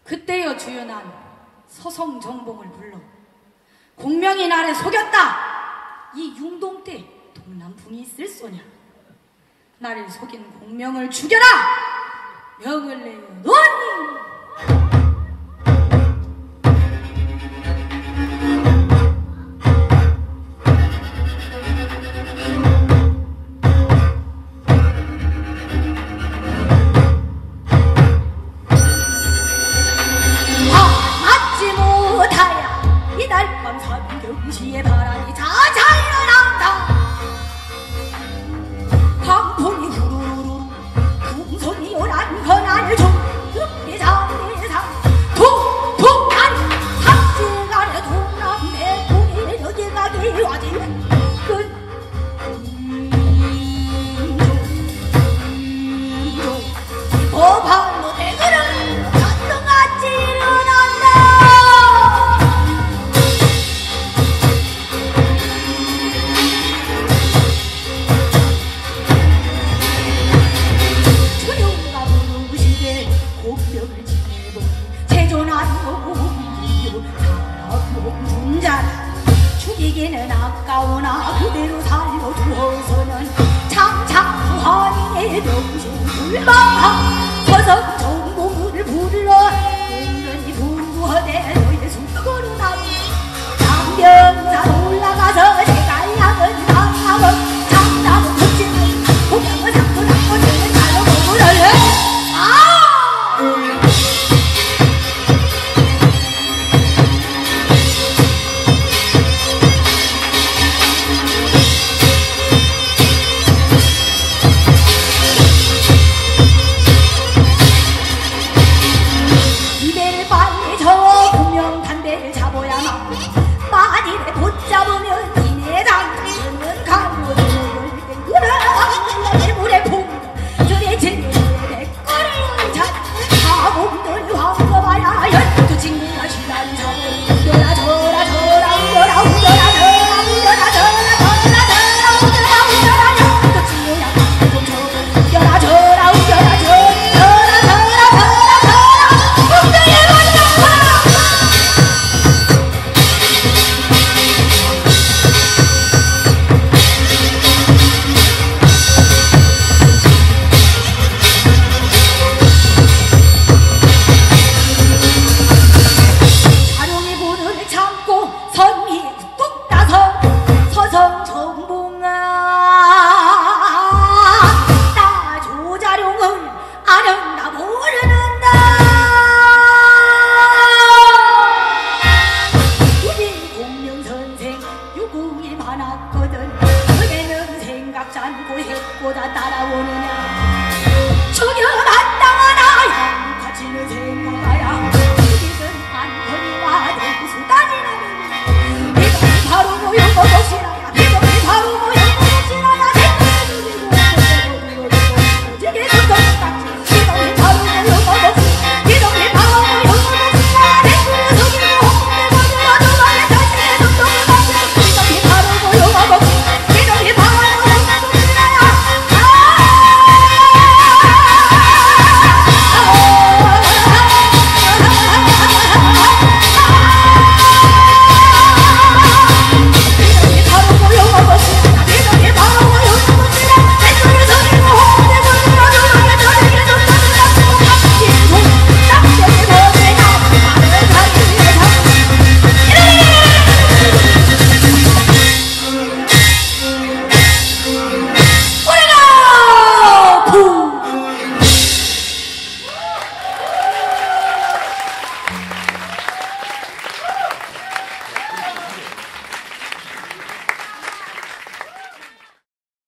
그때여 주연한 서성정봉을 불러 공명이 나를 속였다. 이 융동 때 동남풍이 있을 소냐. 나를 속인 공명을 죽여라. 명을 내어 놓으니 시의 바람이 자자 일어난다. 강풍이 후루루루 풍선이 요란 건알 중급이 장대상 툭툭한 탑지간에 동남대 풍이 여기가기 와지는 법한도 대그는 전등같이 일어난다. 죽이기는 아까우나 그대로 살려두어서는 장차 부하니의 명신 불망